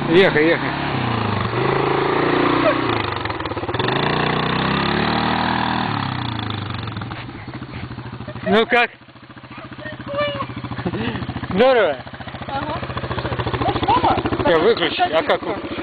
Ехай, ехай. Ну как? Здорово. Ага. Может, мама? Я выключить. А как?